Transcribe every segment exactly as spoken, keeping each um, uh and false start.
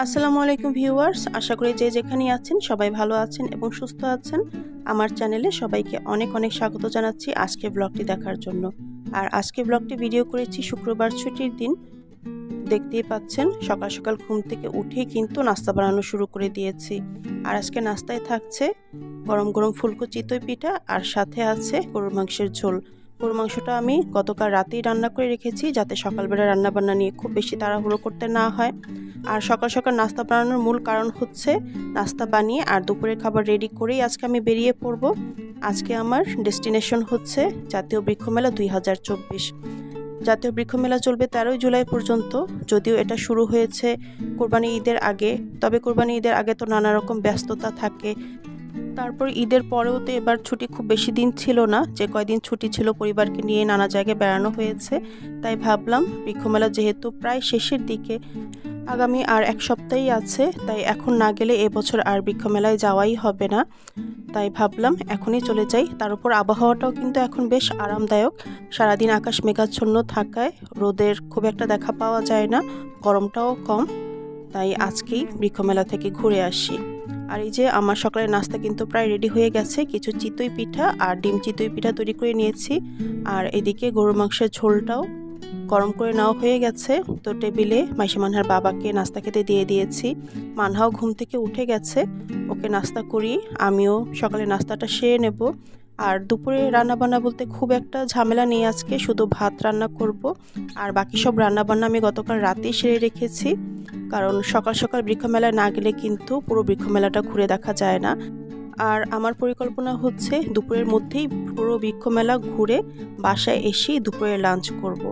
আসসালামু আলাইকুম ভিউয়ার্স, আশা করি যে যেখানেই আছেন সবাই ভালো আছেন এবং সুস্থ আছেন। আমার চ্যানেলে সবাইকে অনেক অনেক স্বাগত জানাচ্ছি আজকে ব্লগটি দেখার জন্য। আর আজকে ব্লগটি ভিডিও করেছি শুক্রবার ছুটির দিন। দেখতেই পাচ্ছেন সকাল সকাল ঘুম থেকে উঠেই কিন্তু নাস্তা বানানো শুরু করে দিয়েছি। আর আজকে নাস্তায় থাকছে গরম গরম ফুলকো চিতই পিঠা আর সাথে আছে গরুর মাংসের ঝোল। গরুর মাংসটা আমি গতকাল রাতেই রান্না করে রেখেছি যাতে সকালবেলা রান্না বান্না নিয়ে খুব বেশি তাড়াহুড়ো করতে না হয়। আর সকাল সকাল নাস্তা বানানোর মূল কারণ হচ্ছে নাস্তা বানিয়ে আর দুপুরের খাবার রেডি করেই আজকে আমি বেরিয়ে পড়ব। আজকে আমার ডেস্টিনেশন হচ্ছে জাতীয় বৃক্ষমেলা দুই হাজার চব্বিশ। জাতীয় বৃক্ষমেলা চলবে তেরোই জুলাই পর্যন্ত। যদিও এটা শুরু হয়েছে কোরবানি ঈদের আগে, তবে কোরবানি ঈদের আগে তো নানা রকম ব্যস্ততা থাকে। তারপর ঈদের পরেও তো এবার ছুটি খুব বেশি দিন ছিল না, যে কয়দিন ছুটি ছিল পরিবারকে নিয়ে নানা জায়গায় বেড়ানো হয়েছে। তাই ভাবলাম বৃক্ষমেলা যেহেতু প্রায় শেষের দিকে, আগামী আর এক সপ্তাহই আছে, তাই এখন না গেলে এবছর আর বৃক্ষমেলায় যাওয়াই হবে না। তাই ভাবলাম এখনই চলে যাই। তার উপর আবহাওয়াটাও কিন্তু এখন বেশ আরামদায়ক। সারাদিন আকাশ মেঘাচ্ছন্ন থাকায় রোদের খুব একটা দেখা পাওয়া যায় না, গরমটাও কম। তাই আজকেই বৃক্ষমেলা থেকে ঘুরে আসি। আর এই যে আমার সকালের নাস্তা কিন্তু প্রায় রেডি হয়ে গেছে। কিছু চিতই পিঠা আর ডিম চিতই পিঠা তৈরি করে নিয়েছি। আর এদিকে গরুর মাংসের ঝোলটাও গরম করে নেওয়া হয়ে গেছে। তো টেবিলে মাইশা মানহার বাবাকে নাস্তা খেতে দিয়ে দিয়েছি। মানহাও ঘুম থেকে উঠে গেছে, ওকে নাস্তা করি, আমিও সকালে নাস্তাটা সেরে নেব। আর দুপুরে রান্না বান্না বলতে খুব একটা ঝামেলা নেই, আজকে শুধু ভাত রান্না করব। আর বাকি সব রান্না বান্না আমি গতকাল রাতেই সেরে রেখেছি, কারণ সকাল সকাল বৃক্ষমেলায় না গেলে কিন্তু পুরো বৃক্ষমেলাটা ঘুরে দেখা যায় না। আর আমার পরিকল্পনা হচ্ছে দুপুরের মধ্যেই পুরো বৃক্ষমেলা ঘুরে বাসায় এসেই দুপুরে লাঞ্চ করব।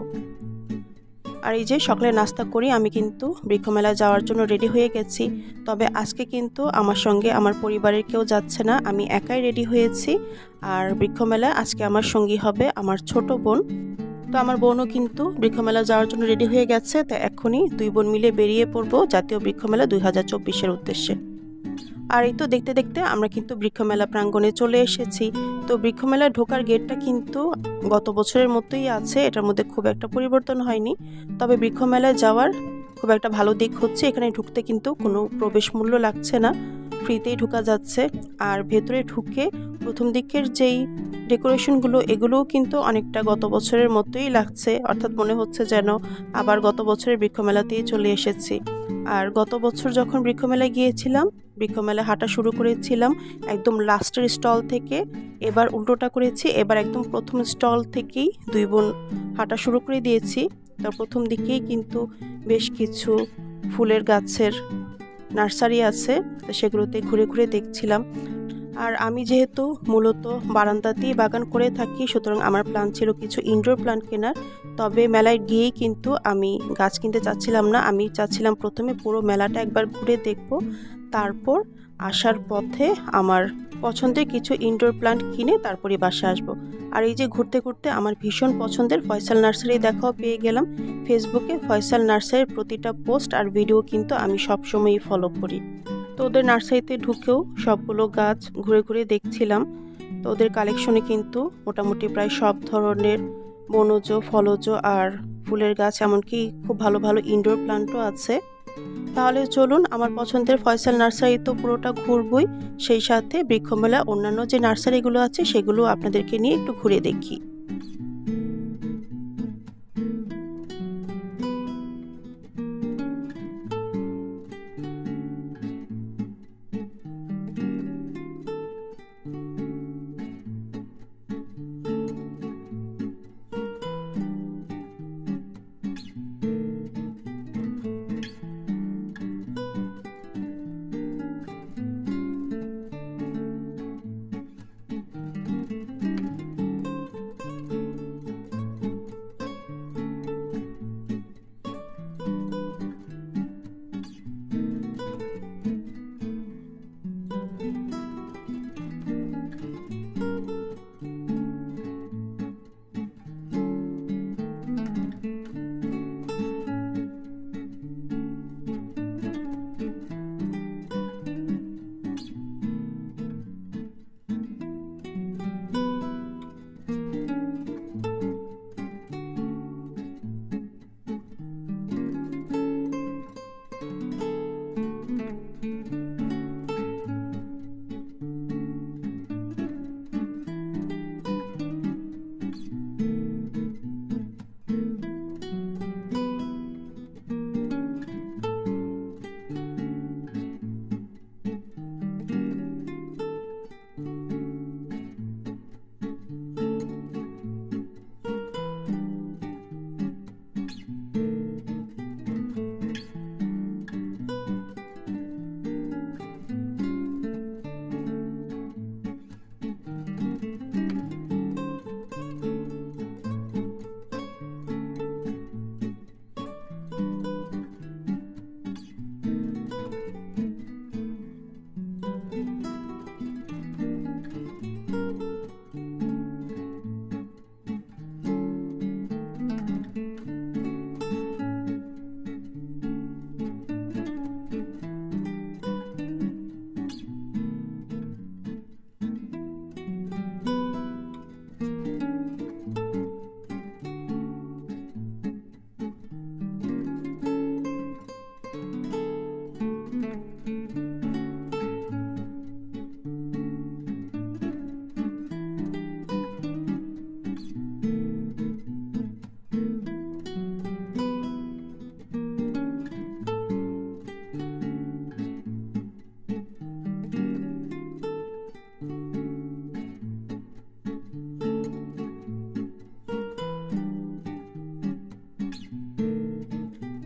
আর এই যে সকালে নাস্তা করি আমি কিন্তু বৃক্ষমেলা যাওয়ার জন্য রেডি হয়ে গেছি। তবে আজকে কিন্তু আমার সঙ্গে আমার পরিবারের কেউ যাচ্ছে না, আমি একাই রেডি হয়েছি। আর বৃক্ষমেলা আজকে আমার সঙ্গী হবে আমার ছোট বোন। তো আমার বোনও কিন্তু বৃক্ষমেলা যাওয়ার জন্য রেডি হয়ে গেছে। তো এখনই দুই বোন মিলে বেরিয়ে পড়বো জাতীয় বৃক্ষমেলা দুই হাজার চব্বিশের উদ্দেশ্যে। আর এই তো দেখতে দেখতে আমরা কিন্তু বৃক্ষমেলা প্রাঙ্গণে চলে এসেছি। তো বৃক্ষমেলায় ঢোকার গেটটা কিন্তু গত বছরের মতোই আছে, এটার মধ্যে খুব একটা পরিবর্তন হয়নি। তবে বৃক্ষমেলায় যাওয়ার খুব একটা ভালো দিক হচ্ছে এখানে ঢুকতে কিন্তু কোনো প্রবেশ মূল্য লাগছে না, ফ্রিতেই ঢোকা যাচ্ছে। আর ভেতরে ঢুকে প্রথম দিকের যেই ডেকোরেশনগুলো এগুলোও কিন্তু অনেকটা গত বছরের মতোই লাগছে, অর্থাৎ মনে হচ্ছে যেন আবার গত বছরের বৃক্ষমেলাতেই চলে এসেছি। আর গত বছর যখন বৃক্ষমেলায় গিয়েছিলাম, বৃক্ষমেলায় হাঁটা শুরু করেছিলাম একদম লাস্টের স্টল থেকে, এবার উল্টোটা করেছি, এবার একদম প্রথম স্টল থেকেই দুই বোন হাঁটা শুরু করে দিয়েছি। তো প্রথম দিকেই কিন্তু বেশ কিছু ফুলের গাছের নার্সারি আছে, তো সেগুলোতে ঘুরে ঘুরে দেখছিলাম। আর আমি যেহেতু মূলত বারান্দাতেই বাগান করে থাকি, সুতরাং আমার প্ল্যান ছিল কিছু ইনডোর প্ল্যান্ট কেনার। তবে মেলায় গিয়েই কিন্তু আমি গাছ কিনতে চাচ্ছিলাম না, আমি চাচ্ছিলাম প্রথমে পুরো মেলাটা একবার ঘুরে দেখব, তারপর আসার পথে আমার পছন্দের কিছু ইনডোর প্ল্যান্ট কিনে তারপরে বাসায় আসবো। আর এই যে ঘুরতে ঘুরতে আমার ভীষণ পছন্দের ফয়সাল নার্সারি দেখাও পেয়ে গেলাম। ফেসবুকে ফয়সাল নার্সারির প্রতিটা পোস্ট আর ভিডিও কিন্তু আমি সবসময়ই ফলো করি। তো ওদের নার্সারিতে ঢুকেও সবগুলো গাছ ঘুরে ঘুরে দেখছিলাম। তো ওদের কালেকশনে কিন্তু মোটামুটি প্রায় সব ধরনের বনজ, ফলজ আর ফুলের গাছ, এমনকি খুব ভালো ভালো ইনডোর প্ল্যান্টও আছে। তাহলে চলুন, আমার পছন্দের ফয়সাল নার্সারি তো পুরোটা ঘুরবই, সেই সাথে বৃক্ষমেলা অন্যান্য যে নার্সারিগুলো আছে সেগুলো আপনাদেরকে নিয়ে একটু ঘুরে দেখি।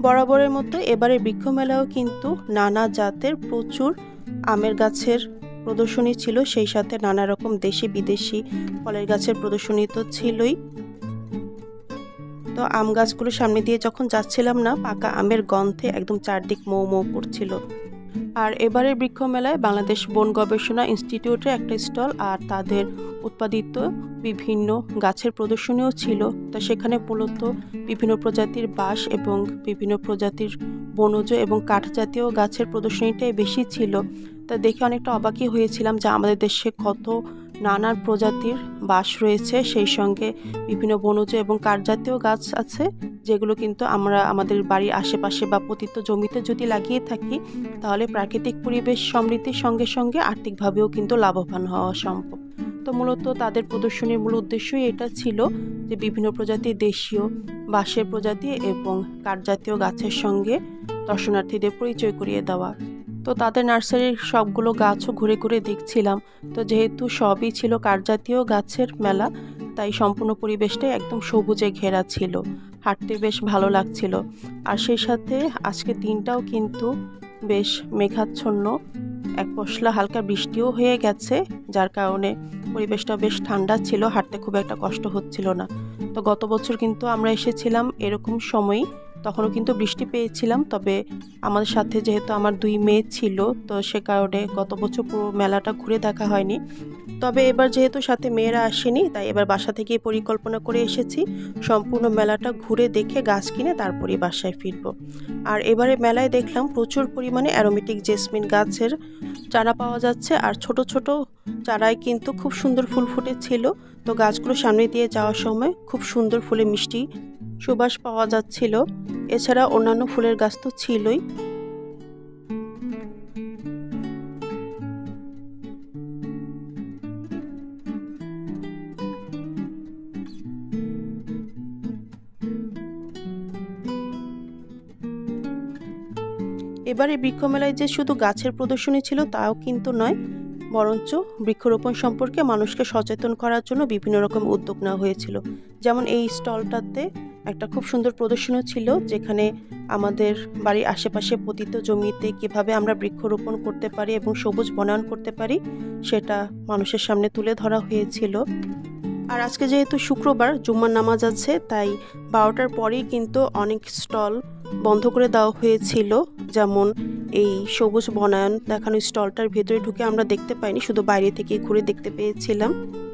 বরাবরের মতো এবারে বৃক্ষ মেলাও কিন্তু নানা জাতের প্রচুর আমের গাছের প্রদর্শনী ছিল, সেই সাথে নানা রকম দেশি বিদেশি ফলের গাছের প্রদর্শনী তো ছিলই। তো আম গাছগুলোর সামনে দিয়ে যখন যাচ্ছিলাম না, পাকা আমের গন্ধে একদম চারদিক মৌ মৌ করছিল। আর এবারের বৃক্ষ মেলায় বাংলাদেশ বন গবেষণা ইনস্টিটিউটের একটা স্টল আর তাদের উৎপাদিত বিভিন্ন গাছের প্রদর্শনীও ছিল। তো সেখানে মূলত বিভিন্ন প্রজাতির বাঁশ এবং বিভিন্ন প্রজাতির বনজ এবং কাঠ জাতীয় গাছের প্রদর্শনীটাই বেশি ছিল। তা দেখে অনেকটা অবাকই হয়েছিলাম যে আমাদের দেশে কত নানান প্রজাতির বাঁশ রয়েছে, সেই সঙ্গে বিভিন্ন বনজ এবং কাঠ জাতীয় গাছ আছে, যেগুলো কিন্তু আমরা আমাদের বাড়ির আশেপাশে বা পতিত জমিতে যদি লাগিয়ে থাকি তাহলে প্রাকৃতিক পরিবেশ সমৃদ্ধির সঙ্গে সঙ্গে আর্থিকভাবেও কিন্তু লাভবান হওয়া সম্ভব। তো মূলত তাদের প্রদর্শনীর মূল উদ্দেশ্যই এটা ছিল যে বিভিন্ন প্রজাতির দেশীয় বাঁশের প্রজাতি এবং কাঠ জাতীয় গাছের সঙ্গে দর্শনার্থীদের পরিচয় করিয়ে দেওয়া। তো তাদের নার্সারির সবগুলো গাছও ঘুরে ঘুরে দেখছিলাম। তো যেহেতু সবই ছিল কাঠজাতীয় গাছের মেলা, তাই সম্পূর্ণ পরিবেশটাই একদম সবুজে ঘেরা ছিল, হাঁটতে বেশ ভালো লাগছিল। আর সেই সাথে আজকের দিনটাও কিন্তু বেশ মেঘাচ্ছন্ন, এক পশলা হালকা বৃষ্টিও হয়ে গেছে, যার কারণে পরিবেশটা বেশ ঠান্ডা ছিল, হাঁটতে খুব একটা কষ্ট হচ্ছিল না। তো গত বছর কিন্তু আমরা এসেছিলাম এরকম সময়ই, তখনও কিন্তু বৃষ্টি পেয়েছিলাম, তবে আমাদের সাথে যেহেতু আমার দুই মেয়ে ছিল তো সে কারণে গত বছর পুরো মেলাটা ঘুরে দেখা হয়নি। তবে এবার যেহেতু সাথে মেয়েরা আসেনি, তাই এবার বাসা থেকেই পরিকল্পনা করে এসেছি সম্পূর্ণ মেলাটা ঘুরে দেখে গাছ কিনে তারপরে বাসায় ফিরবো। আর এবারে মেলায় দেখলাম প্রচুর পরিমাণে অ্যারোমেটিক জেসমিন গাছের চারা পাওয়া যাচ্ছে, আর ছোট ছোট চারায় কিন্তু খুব সুন্দর ফুল ফুটেছিল। তো গাছগুলো সামনে দিয়ে যাওয়ার সময় খুব সুন্দর ফুলে মিষ্টি সুবাস পাওয়া যাচ্ছিল। এছাড়া অন্যান্য ফুলের গাছ তো ছিলই। এবারে বৃক্ষ মেলায় যে শুধু গাছের প্রদর্শনী ছিল তাও কিন্তু নয়, বরঞ্চ বৃক্ষরোপণ সম্পর্কে মানুষকে সচেতন করার জন্য বিভিন্ন রকম উদ্যোগ নেওয়া হয়েছিল। যেমন এই স্টলটাতে একটা খুব সুন্দর প্রদর্শনী ছিল, যেখানে আমাদের বাড়ির আশেপাশে পতিত জমিতে কিভাবে আমরা বৃক্ষরোপণ করতে পারি এবং সবুজ বনায়ন করতে পারি সেটা মানুষের সামনে তুলে ধরা হয়েছিল। আর আজকে যেহেতু শুক্রবার জুম্মার নামাজ আছে, তাই বারোটার পরেই কিন্তু অনেক স্টল বন্ধ করে দেওয়া হয়েছিল। যেমন এই সবুজ বনায়ন দেখানো স্টলটার ভেতরে ঢুকে আমরা দেখতে পাইনি, শুধু বাইরে থেকে ঘুরে দেখতে পেয়েছিলাম।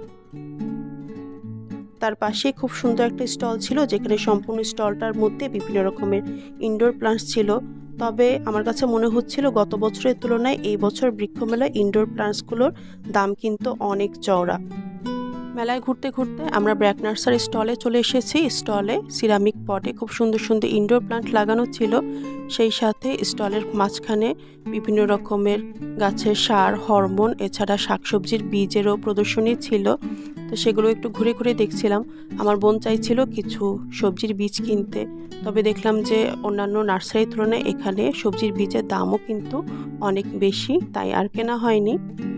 তার পাশে খুব সুন্দর একটা স্টল ছিল, যেখানে সম্পূর্ণ স্টলটার মধ্যে বিভিন্ন রকমের ইনডোর প্লান্টস ছিল। তবে আমার কাছে মনে হচ্ছিল গত বছরের তুলনায় এই বছর বৃক্ষ মেলায় ইনডোর প্লান্টসগুলোর দাম কিন্তু অনেক চওড়া। মেলায় ঘুরতে ঘুরতে আমরা ব্র্যাক নার্সারি স্টলে চলে এসেছি। স্টলে সিরামিক পটে খুব সুন্দর সুন্দর ইনডোর প্লান্ট লাগানো ছিল, সেই সাথে স্টলের মাঝখানে বিভিন্ন রকমের গাছের সার, হরমোন, এছাড়া শাকসবজির বীজেরও প্রদর্শনী ছিল। তো সেগুলো একটু ঘুরে ঘুরে দেখছিলাম। আমার বোন চাইছিল কিছু সবজির বীজ কিনতে, তবে দেখলাম যে অন্যান্য নার্সারির তুলনায় এখানে সবজির বীজের দামও কিন্তু অনেক বেশি, তাই আর কেনা হয়নি।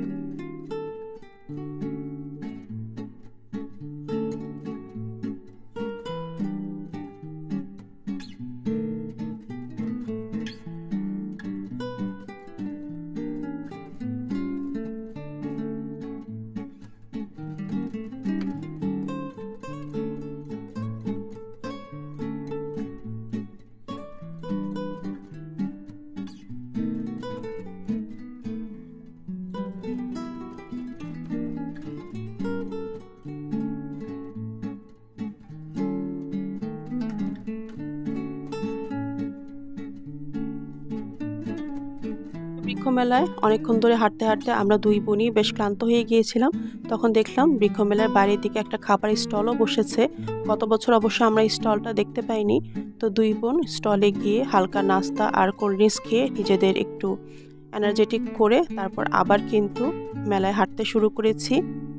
বৃক্ষ মেলায় অনেকক্ষণ ধরে হাঁটতে হাঁটতে আমরা দুই বোনই বেশ ক্লান্ত হয়ে গিয়েছিলাম। তখন দেখলাম বৃক্ষ মেলার বাইরের দিকে একটা খাবারের স্টলও বসেছে। গত বছর অবশ্য আমরা এই স্টলটা দেখতে পাইনি। তো দুই বোন স্টলে গিয়ে হালকা নাস্তা আর কোল্ড ড্রিঙ্কস খেয়ে নিজেদের একটু এনার্জেটিক করে তারপর আবার কিন্তু মেলায় হাঁটতে শুরু করেছি।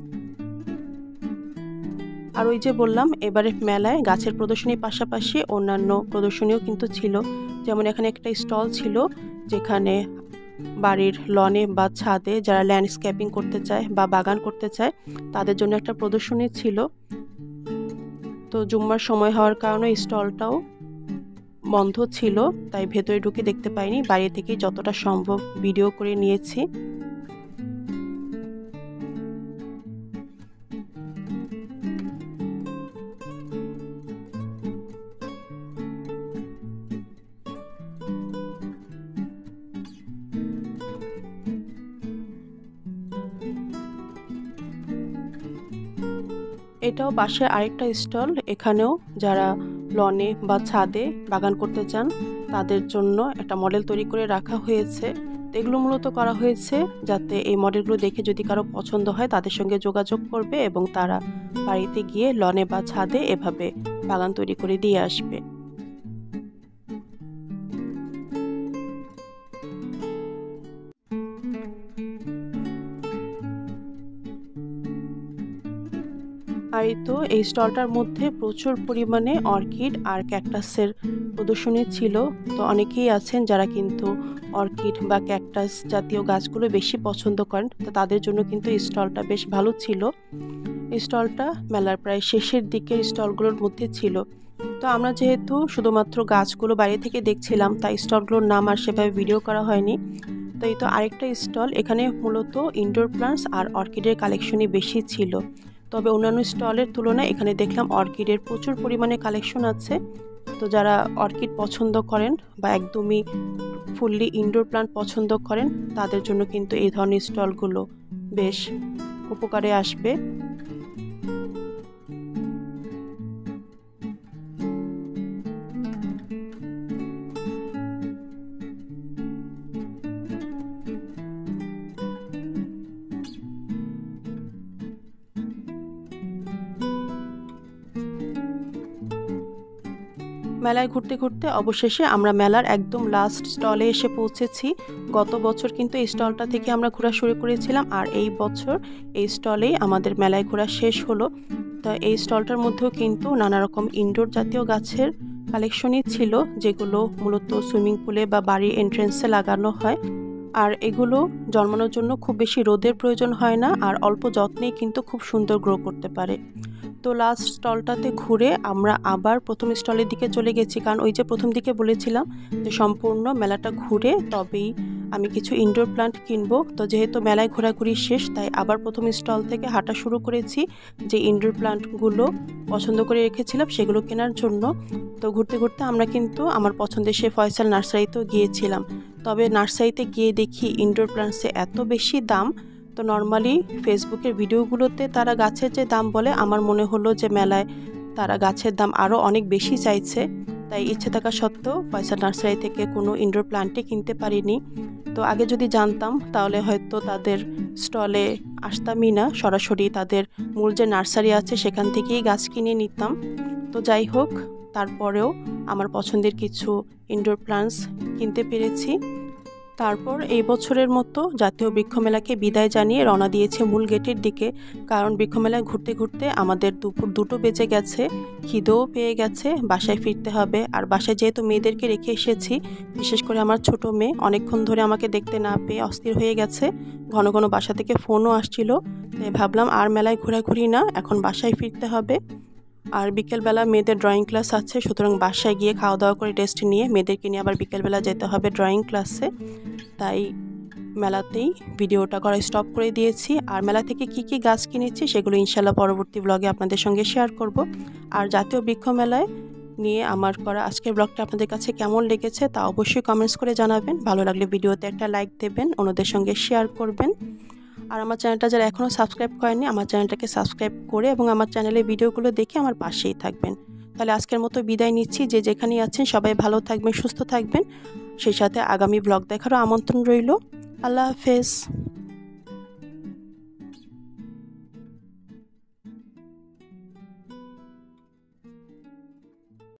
আর ওই যে বললাম, এবারে মেলায় গাছের প্রদর্শনীর পাশাপাশি অন্যান্য প্রদর্শনীও কিন্তু ছিল। যেমন এখানে একটা স্টল ছিল, যেখানে বাড়ির লনে বা ছাদে যারা ল্যান্ডস্কেপিং করতে চায় বা বাগান করতে চায় তাদের জন্য একটা প্রদর্শনী ছিল। তো জুম্মার সময় হওয়ার কারণে স্টলটাও বন্ধ ছিল, তাই ভেতরে ঢুকে দেখতে পাইনি। বাইরে থেকে যতটা সম্ভব ভিডিও করে নিয়েছি। এটাও বাসায় আরেকটা স্টল। এখানেও যারা লনে বা ছাদে বাগান করতে চান তাদের জন্য একটা মডেল তৈরি করে রাখা হয়েছে। এগুলো মূলত করা হয়েছে যাতে এই মডেলগুলো দেখে যদি কারো পছন্দ হয় তাদের সঙ্গে যোগাযোগ করবে এবং তারা বাড়িতে গিয়ে লনে বা ছাদে এভাবে বাগান তৈরি করে দিয়ে আসবে। আর এই তো এই স্টলটার মধ্যে প্রচুর পরিমাণে অর্কিড আর ক্যাকটাসের প্রদর্শনী ছিল। তো অনেকেই আছেন যারা কিন্তু অর্কিড বা ক্যাকটাস জাতীয় গাছগুলো বেশি পছন্দ করেন, তো তাদের জন্য কিন্তু এই স্টলটা বেশ ভালো ছিল। এই স্টলটা মেলার প্রায় শেষের দিকের স্টলগুলোর মধ্যে ছিল। তো আমরা যেহেতু শুধুমাত্র গাছগুলো বাইরে থেকে দেখছিলাম, তাই স্টলগুলোর নাম আর সেভাবে ভিডিও করা হয়নি। তো এই তো আরেকটা স্টল, এখানে মূলত ইনডোর প্লান্টস আর অর্কিডের কালেকশনই বেশি ছিল। তবে অন্যান্য স্টলের তুলনায় এখানে দেখলাম অর্কিডের প্রচুর পরিমাণে কালেকশন আছে। তো যারা অর্কিড পছন্দ করেন বা একদমই ফুললি ইনডোর প্লান্ট পছন্দ করেন তাদের জন্য কিন্তু এই ধরনের স্টলগুলো বেশ উপকারে আসবে। মেলায় ঘুরতে ঘুরতে অবশেষে আমরা মেলার একদম লাস্ট স্টলে এসে পৌঁছেছি। গত বছর কিন্তু এই স্টলটা থেকে আমরা ঘোরা শুরু করেছিলাম, আর এই বছর এই স্টলেই আমাদের মেলায় ঘোরা শেষ হলো। তো এই স্টলটার মধ্যেও কিন্তু নানা রকম ইনডোর জাতীয় গাছের কালেকশনই ছিল, যেগুলো মূলত সুইমিং পুলে বা বাড়ির এন্ট্রেন্সে লাগানো হয়। আর এগুলো জন্মানোর জন্য খুব বেশি রোদের প্রয়োজন হয় না, আর অল্প যত্নেই কিন্তু খুব সুন্দর গ্রো করতে পারে। তো লাস্ট স্টলটাতে ঘুরে আমরা আবার প্রথম স্টলের দিকে চলে গেছি, কারণ ওই যে প্রথম দিকে বলেছিলাম যে সম্পূর্ণ মেলাটা ঘুরে তবেই আমি কিছু ইনডোর প্লান্ট কিনবো। তো যেহেতু মেলায় ঘোরাঘুরি শেষ, তাই আবার প্রথম স্টল থেকে হাঁটা শুরু করেছি যে ইনডোর প্লান্টগুলো পছন্দ করে রেখেছিলাম সেগুলো কেনার জন্য। তো ঘুরতে ঘুরতে আমরা কিন্তু আমার পছন্দের সে ফয়সাল নার্সারিতেও গিয়েছিলাম। তবে নার্সারিতে গিয়ে দেখি ইনডোর প্লান্টসে এত বেশি দাম। তো নর্মালি ফেসবুকের ভিডিওগুলোতে তারা গাছের যে দাম বলে, আমার মনে হলো যে মেলায় তারা গাছের দাম আরও অনেক বেশি চাইছে। তাই ইচ্ছে থাকা সত্ত্বেও ফয়সাল নার্সারি থেকে কোনো ইনডোর প্লান্টই কিনতে পারিনি। তো আগে যদি জানতাম তাহলে হয়তো তাদের স্টলে আসতামই না, সরাসরি তাদের মূল যে নার্সারি আছে সেখান থেকেই গাছ কিনে নিতাম। তো যাই হোক, তারপরেও আমার পছন্দের কিছু ইনডোর প্লান্টস কিনতে পেরেছি। তারপর এই বছরের মতো জাতীয় বৃক্ষমেলাকে বিদায় জানিয়ে রওনা দিয়েছে মূল গেটের দিকে, কারণ বৃক্ষমেলায় ঘুরতে ঘুরতে আমাদের দুপুর দুটো বেজে গেছে, খিদেও পেয়ে গেছে, বাসায় ফিরতে হবে। আর বাসায় যেহেতু মেয়েদেরকে রেখে এসেছি, বিশেষ করে আমার ছোট মেয়ে অনেকক্ষণ ধরে আমাকে দেখতে না পেয়ে অস্থির হয়ে গেছে, ঘন ঘন বাসা থেকে ফোনও আসছিল। তাই ভাবলাম আর মেলায় ঘোরাঘুরি না, এখন বাসায় ফিরতে হবে। আর বিকেলবেলা মেয়েদের ড্রয়িং ক্লাস আছে, সুতরাং বাসায় গিয়ে খাওয়া দাওয়া করে রেস্ট নিয়ে মেয়েদেরকে নিয়ে আবার বিকেলবেলা যেতে হবে ড্রয়িং ক্লাসে। তাই মেলাতেই ভিডিওটা করা স্টপ করে দিয়েছি। আর মেলা থেকে কি কি গাছ কিনেছি সেগুলো ইনশাল্লাহ পরবর্তী ব্লগে আপনাদের সঙ্গে শেয়ার করব। আর জাতীয় বৃক্ষ মেলায় নিয়ে আমার করা আজকের ব্লগটা আপনাদের কাছে কেমন লেগেছে তা অবশ্যই কমেন্টস করে জানাবেন। ভালো লাগলে ভিডিওতে একটা লাইক দেবেন, অন্যদের সঙ্গে শেয়ার করবেন। আর আমার চ্যানেলটা যারা এখনও সাবস্ক্রাইব করেনি, আমার চ্যানেলটাকে সাবস্ক্রাইব করে এবং আমার চ্যানেলের ভিডিওগুলো দেখে আমার পাশেই থাকবেন। তাহলে আজকের মতো বিদায় নিচ্ছি। যে যেখানেই আছেন সবাই ভালো থাকবেন, সুস্থ থাকবেন। সেই সাথে আগামী ব্লগ দেখারও আমন্ত্রণ রইল। আল্লাহ হাফেজ।